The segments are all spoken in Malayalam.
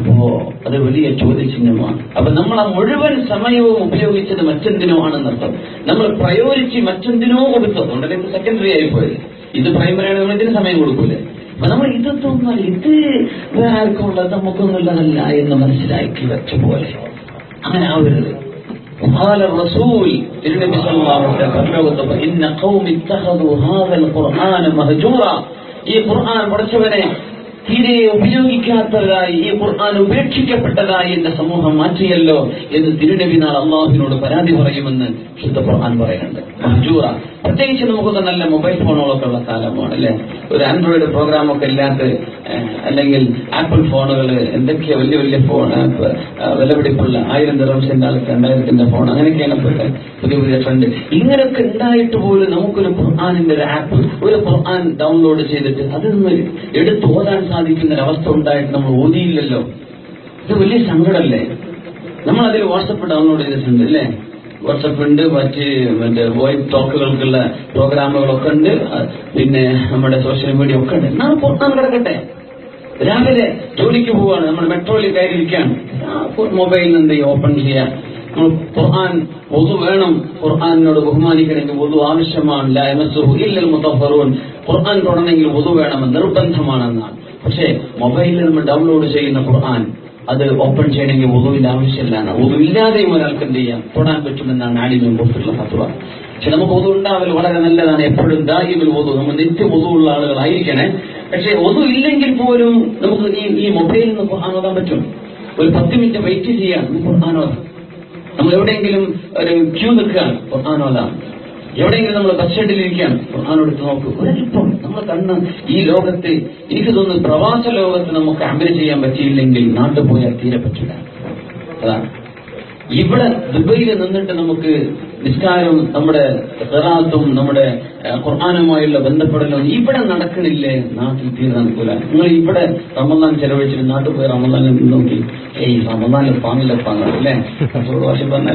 അപ്പോ അത് വലിയ ചോദ്യചിഹ്നമാണ്. അപ്പൊ നമ്മൾ ആ മുഴുവൻ സമയവും ഉപയോഗിച്ചത് മറ്റെന്തിനോ ആണെന്നർത്ഥം. നമ്മൾ പ്രയോരിറ്റി മറ്റെന്തിനോ കൊടുത്തത് അതുകൊണ്ടല്ലേ ഇത് സെക്കൻഡറി ആയിപ്പോയത്. ഇത് പ്രൈമറിയാണ്, നമ്മൾ ഇതിന് സമയം കൊടുക്കൂലേ. അപ്പൊ നമ്മൾ ഇതൊന്നും ഇത് വേറെ ആർക്കുള്ളത് നമുക്കൊന്നുള്ളതല്ല എന്ന് മനസ്സിലാക്കി വെച്ച പോലെ അങ്ങനെ ആവരുത്. قال الرسول النبي صلى الله عليه وسلم إن قوم اتخذوا هذا القرآن مهجورا. ഈ ഖുർആൻ പഠിച്ചവനെ തീരെ ഉപയോഗിക്കാത്തതായി, ഈ ഖുർആൻ ഉപേക്ഷിക്കപ്പെട്ടതായി എന്റെ സമൂഹം മാറ്റിയല്ലോ എന്ന് തിരുനബി നാൾ അള്ളാഹുവിനോട് പരാതി പറയുമെന്ന് ശുദ്ധ ഖുർആൻ പറയുന്നുണ്ട്. മഹ്ജൂറ. പ്രത്യേകിച്ച് നമുക്കൊക്കെ നല്ല മൊബൈൽ ഫോണുകളൊക്കെ ഉള്ള കാലമാണ് അല്ലെ. ഒരു ആൻഡ്രോയിഡ് പ്രോഗ്രാമൊക്കെ ഇല്ലാത്ത, അല്ലെങ്കിൽ ആപ്പിൾ ഫോണുകൾ, എന്തൊക്കെയാ വലിയ വലിയ ഫോൺ, വിലപിടിപ്പുള്ള 1000 ദിർഹംസിന്റെ 2000ന്റെ ഫോൺ, അങ്ങനെയൊക്കെയാണ് പുതിയ പുതിയ ട്രെൻഡ്. ഇങ്ങനെയൊക്കെ ഉണ്ടായിട്ട് പോലും നമുക്കൊരു ഖുർആനിന്റെ ഒരു ആപ്പ്, ഒരു ഖുർആൻ ഡൗൺലോഡ് ചെയ്തിട്ട് അതിൽ നിന്ന് എടുത്ത് ഓതാൻ സാധിക്കുന്ന ഒരവസ്ഥ ഉണ്ടായിട്ട് നമ്മൾ ഓതിയില്ലല്ലോ. ഇത് വലിയ സങ്കടമല്ലേ. നമ്മൾ അതിൽ വാട്സപ്പ് ഡൗൺലോഡ് ചെയ്തിട്ടുണ്ട് അല്ലേ. വാട്സപ്പ് ഉണ്ട്, മറ്റേ വോയിസ് ടോക്കുകൾക്കുള്ള പ്രോഗ്രാമുകളൊക്കെ ഉണ്ട്, പിന്നെ നമ്മുടെ സോഷ്യൽ മീഡിയ ഒക്കെ ഉണ്ട്. നാം ഖുർആൻ കിടക്കട്ടെ. രാവിലെ ജോലിക്ക് പോവാണ്, നമ്മൾ മെട്രോയിൽ കയറിയിരിക്കുകയാണ്, മൊബൈലിൽ നിന്ന് ഓപ്പൺ ചെയ്യാം. നമ്മൾ ഖുർആൻ വുദു വേണം, ഖുർആനിനോട് ബഹുമാനിക്കണമെങ്കിൽ വുദു ആവശ്യമാണ്. ലാ യമസ്സുഹു ഇല്ലൽ മുതഹ്ഹറൂൻ. ഖുർആൻ തൊടണമെങ്കിൽ വുദു വേണമെന്ന് നിർബന്ധമാണെന്നാണ്. പക്ഷേ മൊബൈലിൽ നമ്മൾ ഡൗൺലോഡ് ചെയ്യുന്ന ഖുർആൻ അത് ഓപ്പൺ ചെയ്യണമെങ്കിൽ വുദുവിന്റെ ആവശ്യമില്ല. വുദു ഇല്ലാതെയും ഒരാൾക്ക് എന്ത് ചെയ്യാം, തൊടാൻ പറ്റുമെന്നാണ് ആലിമിൻ കൊടുത്തിട്ടുള്ള ഫത്വ. പക്ഷെ നമുക്ക് വുദു ഉണ്ടാവൽ വളരെ നല്ലതാണ്. എപ്പോഴും ദായിമുൽ വുദു, നമ്മൾ നിത്യ വുദു ഉള്ള ആളുകളായിരിക്കണേ. പക്ഷെ വുദു ഇല്ലെങ്കിൽ പോലും നമുക്ക് ഈ മൊബൈലിൽ നിന്ന് ഖുർആൻ ഓതാൻ പറ്റും. ഒരു 10 മിനിറ്റ് വെയിറ്റ് ചെയ്യാൻ ഖുർആൻ ഓതാം. നമ്മൾ എവിടെയെങ്കിലും ഒരു ക്യൂ നിൽക്കുകയാണ്, ഖുർആൻ ഓതാം. എവിടെയെങ്കിലും നമ്മൾ ബസ് സ്റ്റേഡിലിരിക്കുകയാണ്, ഖുർആനോടുത്ത് നോക്ക്. ഒരല്പം നമ്മൾ കണ്ണ് ഈ ലോകത്ത്, എനിക്ക് തോന്നുന്നു പ്രവാസ ലോകത്ത് നമുക്ക് അമൽ ചെയ്യാൻ പറ്റിയില്ലെങ്കിൽ നാട്ടിൽ പോയാൽ തീരെ പറ്റില്ല. അതാണ് ഇവിടെ ദുബൈയിൽ നിന്നിട്ട് നമുക്ക് നിസ്കാരവും നമ്മുടെ ഖിറാഅത്തും നമ്മുടെ ഖുർആനുമായുള്ള ബന്ധപ്പെടലും ഇവിടെ നടക്കണില്ലേ, നാട്ടിൽ തീരെ നടക്കൂല. നിങ്ങൾ ഇവിടെ റമദാൻ ചെലവഴിച്ചിട്ട് നാട്ടിൽ പോയി റമദാനിൽ നോക്കി, റമദാനിൽ പാങ്ങില്ല അല്ലേ, ഭാഷ പറഞ്ഞാൽ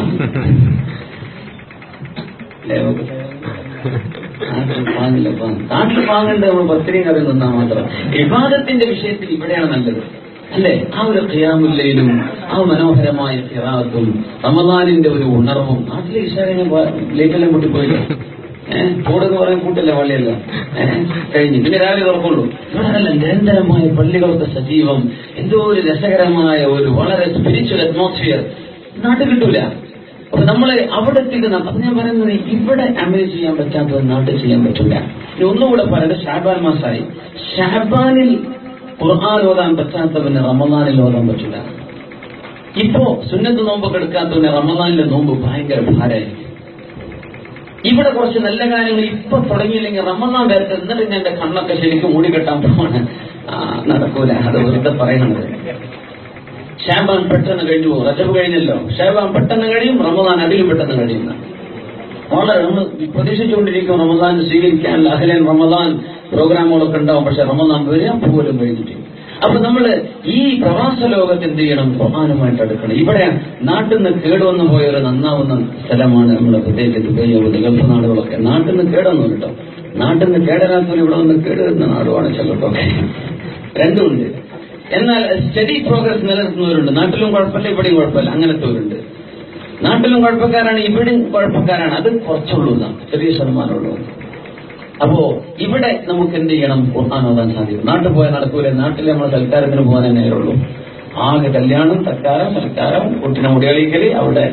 നാട്ടിൽ പാങ്ങേണ്ടത് നമ്മൾ പത്തിരിയും കറി നിന്നാൽ മാത്രം. ഇബാദത്തിന്റെ വിഷയത്തിൽ ഇവിടെയാണ് നല്ലത് അല്ലെ. ആ ഒരു ഖിയാമുൽ ലൈലും ആ മനോഹരമായ ഖിറാഅത്തും റമദാനിന്റെ ഒരു ഉണർവും. നാട്ടിലെ ഇശാരെല്ലാം ലേറ്റെല്ലാം കൂട്ടിപ്പോയില്ലേ, കൂടെന്ന് പറയാൻ കൂട്ടല്ലേ പള്ളിയല്ല കഴിഞ്ഞു, പിന്നെ രാവിലെ തുറക്കുള്ളൂ. ഇവിടെ നല്ല നിരന്തരമായ പള്ളികളൊക്കെ സജീവം, എന്തോ ഒരു രസകരമായ ഒരു വളരെ സ്പിരിച്വൽ അറ്റ്മോസ്ഫിയർ നാട്ടിൽ കിട്ടൂല. അപ്പൊ നമ്മള് അവിടെ എത്തിക്കുന്ന, അപ്പൊ ഞാൻ പറയുന്നത് ഇവിടെ അമൽ ചെയ്യാൻ പറ്റാത്തത് നാട്ടിൽ ചെയ്യാൻ പറ്റൂല. ഇനി ഒന്നുകൂടെ പറയുന്നത്, ഷാബാൻ മാസമായി, ഷാബാനിൽ ഖുർആൻ ഓതാൻ പറ്റാത്തവന് റമദാനിൽ ഓതാൻ പറ്റില്ല. ഇപ്പോ സുന്നത്ത് നോമ്പൊക്കെ എടുക്കാത്തവന് റമദാനിലെ നോമ്പ് ഭയങ്കര ഭാരമായിരിക്കും. ഇവിടെ കുറച്ച് നല്ല കാര്യങ്ങൾ ഇപ്പൊ തുടങ്ങിയില്ലെങ്കിൽ റമദാൻ വരട്ടെ, എന്നിട്ട് ഞാൻ എന്റെ കണ്ണൊക്കെ ശരിക്കും മൂടിക്കെട്ടാൻ പോവാണ്, നടക്കൂല. അത് വെറുതെ പറയണത്. ഷാബാൻ പെട്ടെന്ന് കഴിഞ്ഞു പോകും. റജബ് കഴിഞ്ഞല്ലോ, ഷാബാൻ പെട്ടെന്ന് കഴിയും, റമദാൻ അതിലും പെട്ടെന്ന് കഴിയുന്ന വളരെ നമ്മൾ പ്രതീക്ഷിച്ചുകൊണ്ടിരിക്കും. റമദാൻ സ്വീകരിക്കാനുള്ള അഹ്ലൻ റമദാൻ പ്രോഗ്രാമുകളൊക്കെ ഉണ്ടാവും. പക്ഷെ റമദാൻ വരാൻ പോലും കഴിഞ്ഞിട്ട്. അപ്പൊ നമ്മള് ഈ പ്രവാസ ലോകത്ത് എന്ത് ചെയ്യണം, ഖുർആനുമായിട്ട് അടുക്കണം. ഇവിടെ നാട്ടിൽ നിന്ന് കേടുവന്നു പോയ ഒരു നന്നാവുന്ന സ്ഥലമാണ് നമ്മുടെ പ്രത്യേകിച്ച് ദുബൈ, ഗൾഫ് നാടുകളൊക്കെ. നാട്ടിൽ നിന്ന് കേടൊന്നും കേട്ടോ, നാട്ടിൽ നിന്ന് കേടരാത്തവർ ഇവിടെ വന്ന് കേടുവരുന്ന നാടുമാണ് ചിലർക്കൊക്കെ. രണ്ടുമുണ്ട്. എന്നാൽ സ്റ്റഡി പ്രോഗ്രസ് നിലനിർത്തുന്നവരുണ്ട്. നാട്ടിലും കുഴപ്പമില്ല, ഇവിടെയും കുഴപ്പമില്ല, അങ്ങനത്തെവരുണ്ട്. നാട്ടിലും കുഴപ്പക്കാരാണ്, ഇവിടെയും കുഴപ്പക്കാരാണ്. അത് കുറച്ചുള്ളൂ, ചെറിയ ശതമാനമുള്ളൂ. അപ്പോ ഇവിടെ നമുക്ക് എന്ത് ചെയ്യണം, ഖുർആൻ ഓതാൻ സാധിക്കും. നാട്ടിൽ പോയാൽ നടക്കൂല. നാട്ടിൽ നമ്മൾ സൽക്കാരത്തിന് പോകാൻ തന്നെ ഉള്ളൂ. ആകെ കല്യാണം, സൽക്കാരം, കുട്ടിനെ മുടികളിക്കല്, അവിടെ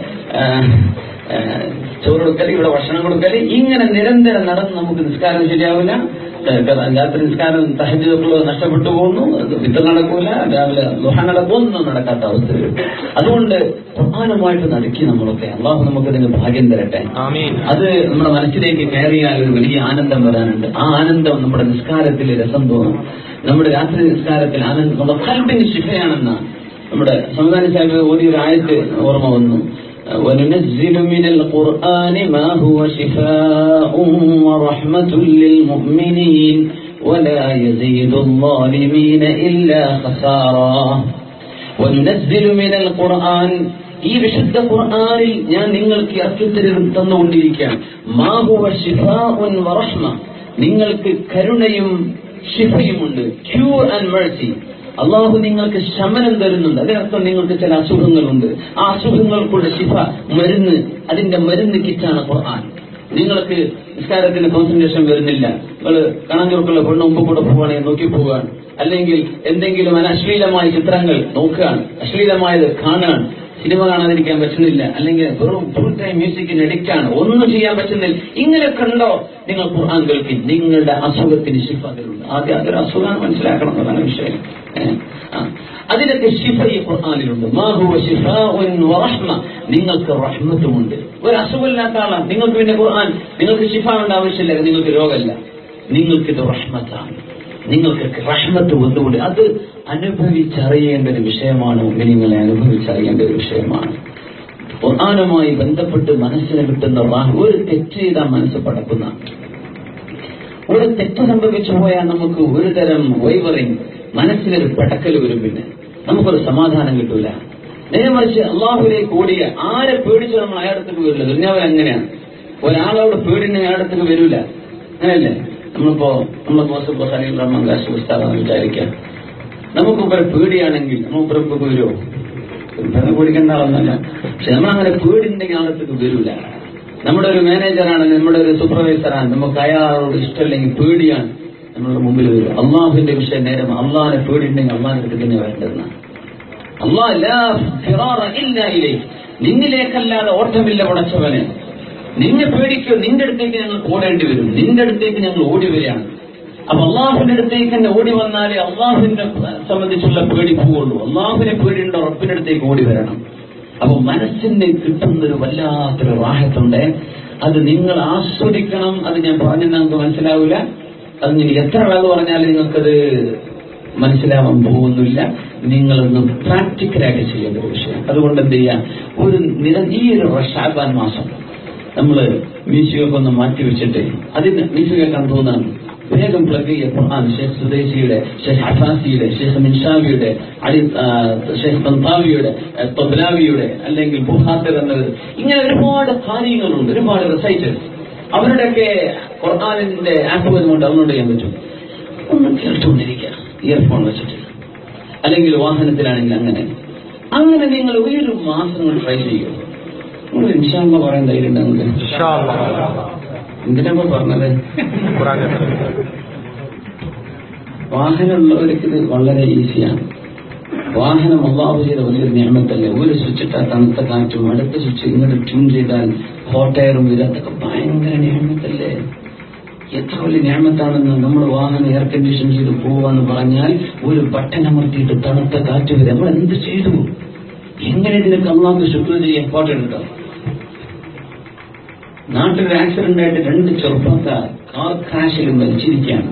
ചോറ് കൊടുക്കല്, ഇവിടെ ഭക്ഷണം കൊടുക്കല്, ഇങ്ങനെ നിരന്തരം നടന്ന് നമുക്ക് നിസ്കാരം ശരിയാവില്ല. രാത്രി നിസ്കാരം തഹജ്ജുദ് നഷ്ടപ്പെട്ടു പോകുന്നു, വിത്ത് നടക്കൂല, രാവിലെ ദുഹ നടക്കൊന്നും നടക്കാത്ത അവസ്ഥ വരും. അതുകൊണ്ട് ഖുർആനുമായിട്ട് നടക്കി നമ്മളൊക്കെ. അള്ളാഹു നമുക്കതിന് ഭാഗ്യം തരട്ടെ. അത് നമ്മുടെ മനസ്സിലേക്ക് കയറിയാൽ ഒരു വലിയ ആനന്ദം വരാനുണ്ട്. ആ ആനന്ദം നമ്മുടെ നിസ്കാരത്തിൽ രസം തോന്നും. നമ്മുടെ രാത്രി നിസ്കാരത്തിൽ ആനന്ദം, നമ്മുടെ ഖൽബിന് ശിഫയാണെന്നാണ് നമ്മുടെ സംവിധാന സാഹിബ് ഒരു ആയത്ത് ഓർമ്മ വന്നു. وَنُنَزِّلُ مِنَ الْقُرْآنِ مَا هُوَ شِفَاءٌ وَرَحْمَةٌ لِّلْمُؤْمِنِينَ وَلَا يَزِيدُ الظَّالِمِينَ إِلَّا خَسَارًا. وَنُنَزِّلُ مِنَ الْقُرْآنِ, ഈ വിശുദ്ധ ഖുർആനിൽ ഞാൻ നിങ്ങൾക്ക് ഇറക്കി തന്നുകൊണ്ടിരിക്കുകയാണ്. മാ ഹുവ ശിഫാഉൻ വറഹ്മ, നിങ്ങൾക്ക് കരുണയും ശിഫയുമുണ്ട്. Cure and mercy. അള്ളാഹു നിങ്ങൾക്ക് ശമനം തരുന്നുണ്ട്. അതിനർത്ഥം നിങ്ങൾക്ക് ചില അസുഖങ്ങളുണ്ട്, ആ അസുഖങ്ങൾക്കുള്ള ശിഫ മരുന്ന്, അതിന്റെ മരുന്ന് കിറ്റാണ് ഖുർആൻ. നിങ്ങൾക്ക് നിസ്കാരത്തിന് കോൺസെൻട്രേഷൻ വരുന്നില്ല, നിങ്ങൾ കണഞ്ഞുറക്കുള്ള പെണ്ണ് മുമ്പ് കൂടെ പോവുകയാണെങ്കിൽ നോക്കി പോവുകയാണ്, അല്ലെങ്കിൽ എന്തെങ്കിലും അശ്ലീലമായ ചിത്രങ്ങൾ നോക്കുകയാണ്, അശ്ലീലമായത് കാണുകയാണ്, സിനിമ കാണാതിരിക്കാൻ പറ്റുന്നില്ല, അല്ലെങ്കിൽ വെറും ഫുൾ ടൈം മ്യൂസിക്കിന് അഡിക്റ്റാണ്, ഒന്നും ചെയ്യാൻ പറ്റുന്നില്ല, ഇങ്ങനെയൊക്കെ ഉണ്ടോ, നിങ്ങൾ ഖുർആൻ കേൾക്കും, നിങ്ങളുടെ അസുഖത്തിന് ശിഫ തരുന്നുണ്ട്. ആദ്യം അതൊരു അസുഖമാണ് മനസ്സിലാക്കണം എന്നതാണ് വിഷയം. അതിനൊക്കെ ശിഫ ഈ ഖുർആനിലുണ്ട്. മാ ഹുവ ശിഫാഉൻ വറഹ്മ, നിങ്ങൾക്ക് റഹ്മത്തുമുണ്ട്. ഒരു അസുഖമില്ലാത്ത ആളാണ്, നിങ്ങൾക്ക് പിന്നെ ഖുർആൻ, നിങ്ങൾക്ക് ശിഫ കൊണ്ട് ആവശ്യമില്ല, നിങ്ങൾക്ക് രോഗമല്ല, നിങ്ങൾക്കിത് റഹ്മത്താണ്, നിങ്ങൾക്ക് റഹ്മത്ത് കൊണ്ടുകൊണ്ട് അത് അനുഭവിച്ചറിയേണ്ട ഒരു വിഷയമാണ്. മുഅ്മിനീങ്ങളെ അനുഭവിച്ചറിയേണ്ട ഒരു വിഷയമാണ്. ഖുർആനുമായി ബന്ധപ്പെട്ട് മനസ്സിന് കിട്ടുന്ന ഒരു തെറ്റ് ചെയ്താൽ മനസ്സ് പടക്കുന്ന, ഒരു തെറ്റ് സംഭവിച്ചു പോയാൽ നമുക്ക് ഒരു തരം വൈവറിങ്, മനസ്സിനൊരു പടക്കൽ വരും, പിന്നെ നമുക്കൊരു സമാധാനം കിട്ടൂല. നേരെ മറിച്ച് അള്ളാഹുവിലേക്ക് ഓടിയ ആരെ പേടിച്ച് നമ്മൾ അയാളത്തേക്ക് വരില്ല. ദുനിയാവിൽ അങ്ങനെയാണ്, ഒരാളോട് പേടിണ്ടെങ്കിൽ അയാളത്തേക്ക് വരൂല, അങ്ങനെയല്ലേ? നമ്മളിപ്പോ നമ്മളെ ബോസ് ഖലീൽ റഹ്മാൻ ഖാശി ഉസ്താദാണെന്ന് വിചാരിക്കാം, നമുക്ക് ഇവരെ പേടിയാണെങ്കിൽ നമുക്ക് ഇവർക്ക് വരുമോ? ഇവരെ പേടിക്കേണ്ട ആളൊന്നല്ല. പക്ഷെ നമ്മളങ്ങനെ പേടിണ്ടെങ്കിൽ അയാളത്തേക്ക് വരൂല. നമ്മുടെ ഒരു മാനേജറാണ്, നമ്മുടെ ഒരു സൂപ്പർവൈസറാണ്, നമുക്ക് അയാളോട് ഇഷ്ടമില്ലെങ്കിൽ പേടിയാണ്, നമ്മളുടെ മുമ്പിൽ വരും. അള്ളാഹുവിന്റെ വിഷയം നേരം അള്ളാഹിനെ പേടിയുണ്ടെങ്കിൽ അള്ളാഹിന്റെ അടുത്ത് തന്നെ വരേണ്ടതെന്നാണ്. നിന്നിലേക്കല്ലാതെ ഓട്ടമില്ല പടച്ചവനെ, നിന്നെ പേടിക്കോ, നിന്റെ അടുത്തേക്ക് ഞങ്ങൾ ഓടേണ്ടി വരും, നിന്റെ അടുത്തേക്ക് ഞങ്ങൾ ഓടി വരികയാണ്. അപ്പൊ അള്ളാഹുവിന്റെ അടുത്തേക്ക് തന്നെ ഓടി വന്നാലേ അള്ളാഹുവിനെ സംബന്ധിച്ചുള്ള പേടി പോവുള്ളൂ. അള്ളാഹുവിനെ പേടിയുണ്ടോ റബ്ബിന്റെ അടുത്തേക്ക് ഓടി വരണം. അപ്പൊ മനസ്സിന് കിട്ടുന്നൊരു വല്ലാത്തൊരു റാഹത്തുണ്ട്, അത് നിങ്ങൾ ആസ്വദിക്കണം. അത് ഞാൻ പറഞ്ഞാൽ നിങ്ങൾക്ക് മനസ്സിലാവില്ല, അത് നിങ്ങൾ എത്ര വേഗം പറഞ്ഞാലും നിങ്ങൾക്കത് മനസ്സിലാവാൻ പോകുന്നില്ല. നിങ്ങളൊന്ന് പ്രാക്ടിക്കലായിട്ട് ചെയ്യേണ്ട ഒരു വിഷയം. അതുകൊണ്ട് എന്ത് ചെയ്യാം, ഈ ഒരു ഷാബാൻ മാസം നമ്മള് മ്യൂസിക്കൊക്കെ ഒന്ന് മാറ്റിവെച്ചിട്ട്, അതിന് മ്യൂസിക് കേൾക്കാൻ തോന്നാണ്, വേഗം പ്ലഗ് ചെയ്യുക ഖുർആൻ. ഷെയ്ഖ് സുദൈസിയുടെ, ഷെയ്ഖ് ഹഫാസിയുടെ, ഷെയ്ഖ് മിൻഷാവിയുടെ, ഷെയ്ഖ് തൻതാവിയുടെ, തബ്ലാവിയുടെ, അല്ലെങ്കിൽ ബുഖാത്തിർ എന്നത്, ഇങ്ങനെ ഒരുപാട് കാര്യങ്ങളുണ്ട്, ഒരുപാട് റെസൈറ്റേഴ്സ്. അവരുടെയൊക്കെ ഖുർആനിന്റെ ആപ്പ് വരുന്നുണ്ട്, ഡൗൺലോഡ് ചെയ്യാൻ പറ്റും. ഒന്ന് കേട്ടുകൊണ്ടിരിക്കുക ഇയർഫോൺ വെച്ചിട്ട്, അല്ലെങ്കിൽ വാഹനത്തിലാണെങ്കിൽ അങ്ങനെ നിങ്ങൾ ഒരു മാസം ട്രൈ ചെയ്യുക. നിങ്ങൾ ഇൻഷാ അല്ലാഹ് പറയാൻ ധൈര്യം ഉണ്ടാകുന്നത് എന്തിനാ പറഞ്ഞത്? വാഹനമുള്ളവർക്ക് ഇത് വളരെ ഈസിയാണ്. വാഹനം അല്ലാഹു ചെയ്ത വലിയൊരു നിഅമത്തല്ലേ. ഒരു സ്വിച്ച് ഇട്ടാൽ തണുത്ത കാറ്റും, അടുത്ത സ്വിച്ച് ഇങ്ങോട്ട് ട്യൂൺ ചെയ്താൽ ഹോട്ട് എയറും വരും. അതൊക്കെ ഭയങ്കര നിഅമത്തല്ലേ. എത്ര വലിയ നിഅമത്താണെന്ന്. നമ്മൾ വാഹനം എയർ കണ്ടീഷൻ ചെയ്ത് പോവാന്ന് പറഞ്ഞാൽ ഒരു ബട്ടൺ അമർത്തിയിട്ട് തണുത്ത കാറ്റ് വരും. നമ്മൾ എന്ത് ചെയ്തു? എങ്ങനെ ഇതിനൊക്കെ അല്ലാഹുവിന് ശുക്ർ ചെയ്യാൻ പാട്ടെടുക്കാം. നാട്ടിലൊരു ആക്സിഡന്റ് ആയിട്ട് 2 ചെറുപ്പക്കാർ കാർ ക്രാഷിൽ മരിച്ചിരിക്കുകയാണ്.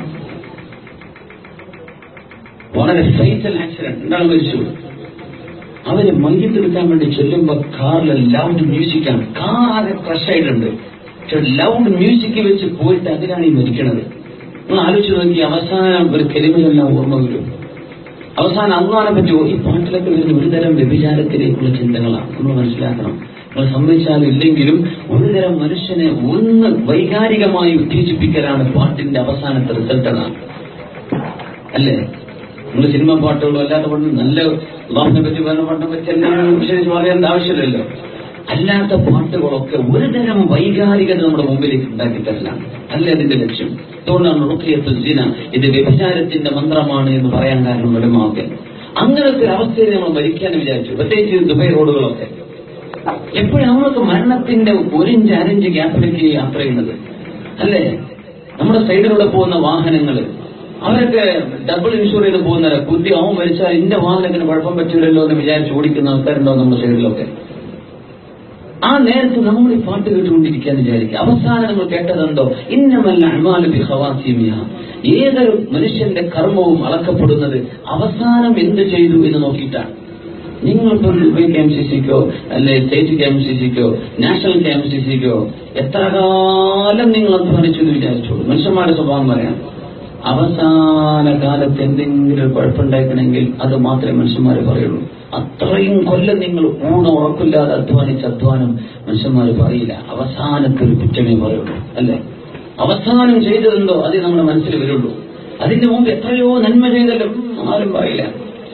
വളരെ ഫൈറ്റൽ ആക്സിഡന്റ്, എന്താണ് മരിച്ചു. അവര് മയ്യത്തെടുക്കാൻ വേണ്ടി ചെല്ലുമ്പോ കാറിൽ ലൗഡ് മ്യൂസിക്കാണ്. കാർ ആകെ ക്രഷ് ആയിട്ടുണ്ട്, പക്ഷെ ലൗഡ് മ്യൂസിക് വെച്ച് പോയിട്ട് അതിനാണ് ഈ മരിക്കണത്. നിങ്ങൾ ആലോചിച്ച് നോക്കി, അവസാനം ഒരു കെലിമയെല്ലാം ഓർമ്മ വരും. അവസാനം അള്ളാഹിനെ പറ്റി ഈ പാട്ടിലൊക്കെ വരുന്ന ഒരുതരം വ്യഭിചാരത്തിലേക്കുള്ള ചിന്തകളാണ്. നമ്മൾ മനസ്സിലാക്കണം. നിങ്ങൾ സമ്മതിച്ചാലും ഇല്ലെങ്കിലും ഒരുതരം മനുഷ്യനെ ഒന്ന് വൈകാരികമായി ഉത്തേജിപ്പിക്കലാണ് പാട്ടിന്റെ അവസാനത്തെ റിസൾട്ടാണ്, അല്ലേ? നിങ്ങൾ സിനിമ പാട്ടുകളോ അല്ലാത്ത പാട്ട്, നല്ല അള്ളാഹിനെ പറ്റി പറഞ്ഞ പാട്ടിനെ പറ്റി എല്ലാം വിശേഷിച്ച് പറയേണ്ട ആവശ്യമില്ലല്ലോ. അല്ലാത്ത പാട്ടുകളൊക്കെ ഒരുതരം വൈകാരികത നമ്മുടെ മുമ്പിലേക്ക് ഉണ്ടാക്കി തരലാണ്, അല്ലേ അതിന്റെ ലക്ഷ്യം. അതുകൊണ്ടാണ് റുഖിയത്തുൽ സിന ഇത് വ്യഭിചാരത്തിന്റെ മന്ത്രമാണ് എന്ന് പറയാൻ കാരണം ഉലമാക്കൾ. അങ്ങനത്തെ ഒരു അവസ്ഥയിൽ നമ്മൾ മരിക്കാൻ വിചാരിച്ചു, പ്രത്യേകിച്ച് ദുബൈ റോഡുകളൊക്കെ. എപ്പോഴും നമ്മളൊക്കെ മരണത്തിന്റെ 1 ഇഞ്ച് 1.5 ഇഞ്ച് ഗ്യാപ്പിലേക്ക് യാത്ര ചെയ്യുന്നത്, അല്ലേ? നമ്മുടെ സൈഡിലൂടെ പോകുന്ന വാഹനങ്ങള്, അവരൊക്കെ ഡബിൾ ഇൻഷൂർ ചെയ്ത് പോകുന്നവരെ കുത്തി അവൻ മരിച്ചാൽ എന്റെ വാഹനത്തിന് കുഴപ്പം പറ്റില്ലല്ലോ എന്ന് വിചാരിച്ച് ഓടിക്കുന്ന ആൾക്കാരുണ്ടോ നമ്മുടെ സൈഡിലൊക്കെ. ആ നേരത്ത് നമ്മൾ ഈ പാട്ട് കേട്ടുകൊണ്ടിരിക്കാന്ന് വിചാരിക്കുക. അവസാനം നമ്മൾ കേട്ടതുണ്ടോ, ഇന്നമൽ അഅ്മാലു ബിഖവാതിമിഹ. ഏതൊരു മനുഷ്യന്റെ കർമ്മവും അളക്കപ്പെടുന്നത് അവസാനം എന്ത് ചെയ്തു എന്ന് നോക്കിയിട്ടാണ്. നിങ്ങളിപ്പോൾ ദുബൈ KMCCക്കോ അല്ലെ സ്റ്റേറ്റ് KMCCക്കോ നാഷണൽ KMCCക്കോ എത്ര കാലം നിങ്ങൾ അധ്വാനിച്ചു എന്ന് വിചാരിച്ചോളൂ. മനുഷ്യന്മാരുടെ സ്വഭാവം പറയാം, അവസാന കാലത്ത് എന്തെങ്കിലും ഒരു കുഴപ്പമുണ്ടാക്കണമെങ്കിൽ അത് മാത്രമേ മനുഷ്യന്മാർ പറയുള്ളൂ. അത്രയും കൊല്ലം നിങ്ങൾ ഉറക്കില്ലാതെ അധ്വാനിച്ച അധ്വാനം മനുഷ്യന്മാർ പറയില്ല. അവസാനത്തെ ഒരു കുറ്റമേ പറയുള്ളൂ, അല്ലേ? അവസാനം ചെയ്തതെന്തോ അത് നമ്മുടെ മനസ്സിൽ വരുള്ളൂ. അതിന്റെ മുമ്പ് എത്രയോ നന്മ ചെയ്തല്ലോ ആരും പറയില്ല.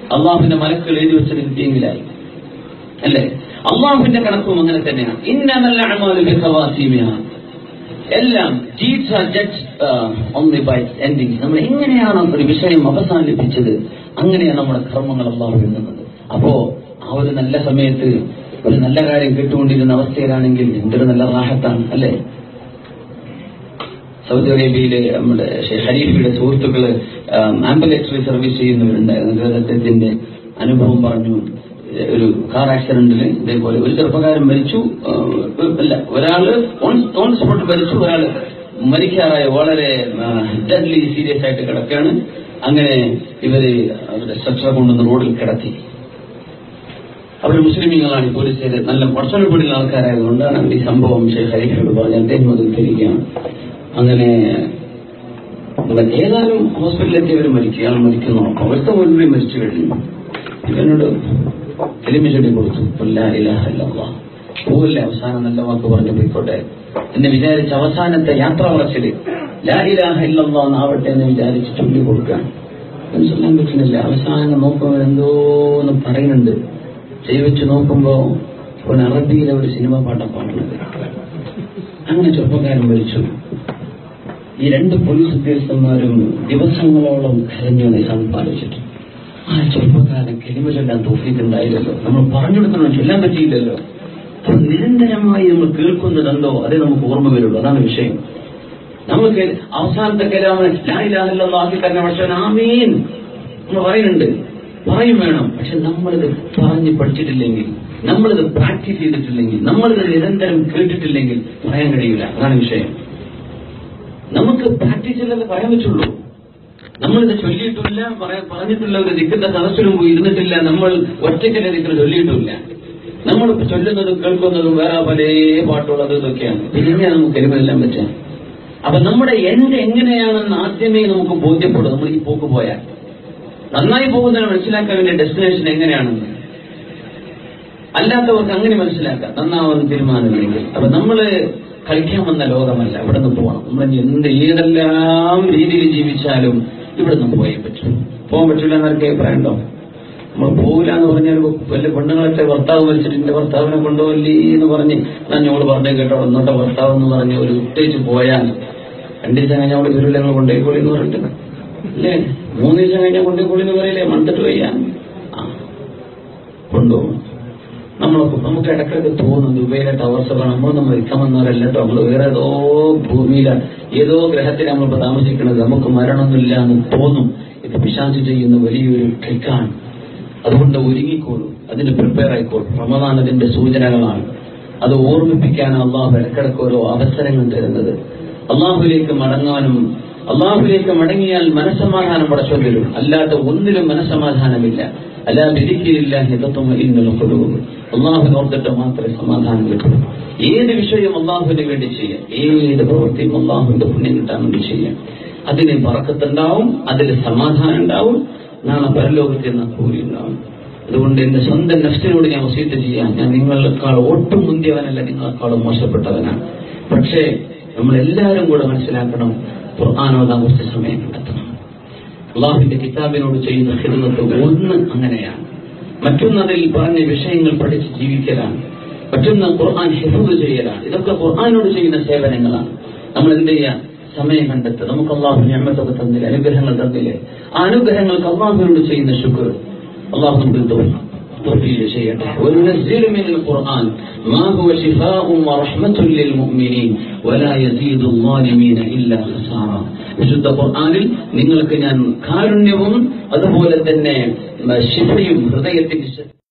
അള്ളാഹുവിന്റെ മലക്കുകൾ എഴുതി വെച്ചത് കിട്ടിയെങ്കിലായി അല്ലേ? അള്ളാഹുവിന്റെ കണക്കും അങ്ങനെ തന്നെയാണ്. ഇന്നമൽ അഅ്മാലു ബിഖവാതീമിഹാ, എല്ലാം deeds are judged only by its ending. നമ്മൾ എങ്ങനെയാണ് ഒരു വിഷയം അവസാനിപ്പിച്ചത് അങ്ങനെയാണ് നമ്മുടെ കർമ്മങ്ങൾ അള്ളാഹു എഴുതുന്നത്. അപ്പോ ആ ഒരു നല്ല സമയത്ത് ഒരു നല്ല കാര്യം കേട്ടുകൊണ്ടിരുന്ന അവസ്ഥയിലാണെങ്കിൽ എന്തൊരു നല്ല റാഹത്താണ് അല്ലേ? സൗദി അറേബ്യയിലെ നമ്മുടെ ഖലീഫയുടെ സുഹൃത്തുക്കള് ആംബുലൻസ് സർവീസ് ചെയ്യുന്നവരുണ്ടായിരുന്നു. അദ്ദേഹത്തിന്റെ അനുഭവം പറഞ്ഞു. ഒരു കാർ ആക്സിഡന്റിൽ ഇതേപോലെ ഒരു ചെറുപ്പക്കാരൻ മരിച്ചു. അല്ല, ഒരാള് ഓൺ സ്പോട്ട് മരിച്ചു, ഒരാള് മരിക്കാറായ വളരെ ഡെഡ്ലി സീരിയസ് ആയിട്ട് കിടക്കുകയാണ്. അങ്ങനെ ഇവര് അവരുടെ സ്ട്രക്ചർ കൊണ്ടുവന്ന് റോഡിൽ കിടത്തി. അവർ മുസ്ലിമീങ്ങളാണ്. പോലീസുകാര് നല്ല കുറച്ചുകൂടിയുള്ള ആൾക്കാരായതുകൊണ്ടാണ് അവർ ഈ സംഭവം ഖലീഫയോട് പറഞ്ഞ് അദ്ദേഹം അത് ഉദ്ധരിക്കുകയാണ്. അങ്ങനെ ഏതായാലും ഹോസ്പിറ്റലിലെത്തി അവർ മരിക്കുക, അയാൾ മരിക്കുന്നു. അവിടുത്തെ മുഴുവൻ മരിച്ചു കഴിഞ്ഞു. ഇവനോട് കലിമ ചൊല്ലി കൊടുത്തു, ലാ ഇലാഹ ഇല്ലല്ലാഹ്. പോവില്ല, അവസാനം നല്ല വാക്ക് പറഞ്ഞു പോയിക്കോട്ടെ എന്ന് വിചാരിച്ച് അവസാനത്തെ യാത്ര പറച്ചില് ലാ ഇലാഹ ഇല്ലല്ലാഹ് ആവട്ടെ എന്ന് വിചാരിച്ച് ചൊല്ലി കൊടുക്കാൻ മനസ്സിലാൻ പറ്റുന്നില്ല. അവസാനം നോക്കുമ്പോൾ എന്തോന്ന് പറയുന്നുണ്ട്. ചെയ്വെച്ച് നോക്കുമ്പോ ഒരു അറബിയിലെ ഒരു സിനിമ പാട്ടാണ് പാടുന്നത്. അങ്ങനെ ചെറുപ്പക്കാരൻ മരിച്ചു. ഈ 2 പോലീസ് ഉദ്യോഗസ്ഥന്മാരും ദിവസങ്ങളോളം കരഞ്ഞു ആലോചിച്ചിട്ട്. ആ ചെറുപ്പക്കാരൻ കലിമ ചൊല്ലാൻ തോഫീക്കുണ്ടായില്ലല്ലോ, നമ്മൾ പറഞ്ഞു കൊടുക്കണം, ചൊല്ലാൻ പറ്റിയില്ലല്ലോ. അപ്പൊ നിരന്തരമായി നമ്മൾ കേൾക്കുന്നതെന്തോ അതേ നമുക്ക് ഓർമ്മ വരുള്ളൂ. അതാണ് വിഷയം. നമുക്ക് അവസാനത്തെ കലാമ ലാ ഇലാഹ ഇല്ലല്ലാഹ് ആക്കി തന്നെ പക്ഷേ ആമീൻ നമ്മൾ പറയുന്നുണ്ട്, പറയും വേണം. പക്ഷെ നമ്മളിത് പറഞ്ഞ് പഠിച്ചിട്ടില്ലെങ്കിൽ, നമ്മളിത് പ്രാക്ടീസ് ചെയ്തിട്ടില്ലെങ്കിൽ, നമ്മളിത് നിരന്തരം കേട്ടിട്ടില്ലെങ്കിൽ പറയാൻ കഴിയില്ല. അതാണ് വിഷയം. നമുക്ക് പ്രാക്ടീസ് ചെയ്തല്ലേ പറയാൻ പറ്റുള്ളൂ. നമ്മളിത് ചൊല്ലിയിട്ടില്ല, പറഞ്ഞിട്ടില്ല, ഒരു ദിക്കിന്റെ സദസ്സിലും പോയി ഇരുന്നിട്ടില്ല, നമ്മൾ ഒറ്റയ്ക്കല്ലേ ദിക്കിന് ചൊല്ലിയിട്ടില്ല. നമ്മൾ ചൊല്ലുന്നതും കേൾക്കുന്നതും വേറെ പല പാട്ടുള്ളത് ഇതൊക്കെയാണ്. പിന്നെ നമുക്ക് കലിമെല്ലാം പറ്റാം. അപ്പൊ നമ്മുടെ എന്റെ എങ്ങനെയാണെന്ന് ആദ്യമേ നമുക്ക് ബോധ്യപ്പെടും. നമ്മൾ ഈ പോക്ക് പോയാൽ നന്നായി പോകുന്നതിന് മനസ്സിലാക്കാൻ വേണ്ടി ഡെസ്റ്റിനേഷൻ എങ്ങനെയാണെന്ന് അല്ലാത്തവർക്ക് അങ്ങനെ മനസ്സിലാക്കാം, നന്നാവുന്ന തീരുമാനമില്ലെങ്കിൽ. അപ്പൊ നമ്മള് കളിക്കാൻ വന്ന ലോകമല്ല, ഇവിടെ നിന്ന് പോകണം. നമ്മൾ ഏതെല്ലാം രീതിയിൽ ജീവിച്ചാലും ഇവിടെ നിന്ന് പോയേ പറ്റും. പോകാൻ പറ്റില്ല എന്നൊക്കെ അഭിപ്രായം ഉണ്ടോ? നമ്മൾ പോകില്ല എന്ന് പറഞ്ഞാൽ വലിയ പെണ്ണുങ്ങളൊക്കെ ഭർത്താവ് മരിച്ചിട്ട് എന്റെ ഭർത്താവിനെ കൊണ്ടുപോകല്ലേ എന്ന് പറഞ്ഞ് ഞങ്ങൾ പറഞ്ഞു കേട്ടോ ഒന്നോട്ടെ ഭർത്താവ് എന്ന് പറഞ്ഞ് ഒരു ഉത്തേച്ച് പോയാൽ 2 ദിവസം കഴിഞ്ഞാൽ അവിടെ വരില്ല, ഞങ്ങൾ കൊണ്ടേക്കോളി എന്ന് പറഞ്ഞിട്ട് അല്ലേ? 3 ദിവസം കഴിഞ്ഞാൽ കൊണ്ടേക്കോളി എന്ന് പറയില്ലേ? മണ്ടിട്ട് വയ്യാൻ കൊണ്ടുപോകും. നമുക്ക് ഇടയ്ക്കൊക്കെ തോന്നും ദുബൈയിലെ ടവർസൊക്കെ നമ്മളൊന്നും മരിക്കാമെന്നവരല്ല കേട്ടോ, നമ്മൾ വേറെ ഏതോ ഭൂമിയിലാണ്, ഏതോ ഗ്രഹത്തിൽ നമ്മളിപ്പോ താമസിക്കുന്നത്, നമുക്ക് മരണമൊന്നുമില്ല എന്ന് തോന്നും. ഇത് പിശാച് ചെയ്യുന്ന വലിയൊരു ട്രിക്കാണ്. അതുകൊണ്ട് ഒരുങ്ങിക്കോളൂ, അതിന് പ്രിപ്പയർ ആയിക്കോളൂ. റമദാൻ അതിന്റെ സൂചനകളാണ്. അത് ഓർമ്മിപ്പിക്കാൻ അള്ളാഹു ഇടക്കിടക്ക് ഓരോ അവസരങ്ങൾ തരുന്നത്. അള്ളാഹുവിലേക്ക് മടങ്ങാനും, അള്ളാഹുവിലേക്ക് മടങ്ങിയാൽ മനസ്സമാധാനം പടച്ചോൻ തരും. അല്ലാത്ത ഒന്നിലും മനസ്സമാധാനമില്ല. അല്ലാ ബിദിക്രില്ലാഹി തത്മഇന്നുൽ ഖുലൂബ്. അള്ളാഹുവിനെ ഓർത്തിട്ട് മാത്രമേ സമാധാനം കിട്ടൂ. ഏത് വിഷയം അള്ളാഹുവിന് വേണ്ടി ചെയ്യാം, ഏത് പ്രവൃത്തിയും അള്ളാഹുവിന്റെ പുണ്യം കിട്ടാൻ വേണ്ടി ചെയ്യാം. അതിന് ബറക്കത്തുണ്ടാവും, അതിൽ സമാധാനം ഉണ്ടാവും, നാളെ പരലോകത്തിൽ നിന്ന് കൂലി ഉണ്ടാവും. അതുകൊണ്ട് എന്റെ സ്വന്തം നഫ്സിനോട് ഞാൻ വസീയത്ത് ചെയ്യാം, ഞാൻ നിങ്ങളെക്കാൾ ഒട്ടും മുന്തിയവനല്ല, നിങ്ങളെക്കാളും മോശപ്പെട്ടവനാണ്. പക്ഷേ നമ്മളെല്ലാവരും കൂടെ മനസ്സിലാക്കണം, ഖുർആൻ ഓതാൻ കുറച്ച് സമയം കണ്ടെത്തണം. അള്ളാഹുവിന്റെ കിതാബിനോട് ചെയ്യുന്ന ഖിദ്മത്ത് ഒന്ന് അങ്ങനെയാണ്. മറ്റൊന്ന് അതിൽ പറഞ്ഞ വിഷയങ്ങൾ പഠിച്ച് ജീവിക്കലാണ്. മറ്റൊന്ന് ഖുർആൻ ഹിഫ്ള് ചെയ്യലാണ്. ഇതൊക്കെ ഖുർആനോട് ചെയ്യുന്ന സേവനങ്ങളാണ്. നമ്മൾ എന്ത് ചെയ്യാം? സമയം കണ്ടെത്തുക. നമുക്ക് അള്ളാഹു നിഅമത്തൊക്കെ തന്നില്ലേ, അനുഗ്രഹങ്ങൾ തന്നില്ലേ, ആ അനുഗ്രഹങ്ങൾക്ക് അള്ളാഹുവിനോട് ചെയ്യുന്ന ശുക്ർ അള്ളാഹു നമുക്ക് തൗഫീഖ് ചെയ്യട്ടെ. وَنُنَزِّلُ مِنَ الْقُرْآنِ مَا هُوَ شِفَاءٌ وَرَحْمَةٌ لِلْمُؤْمِنِينَ وَلَا يَزِيدُ الظَّالِمِينَ إِلَّا خَسَارًا. വിശുദ്ധ ഖുർആനിൽ നിങ്ങൾക്ക് ഞാൻ കാരുണ്യവും അതുപോലെ തന്നെ ശിഫയും ഹൃദയത്തിന്റെ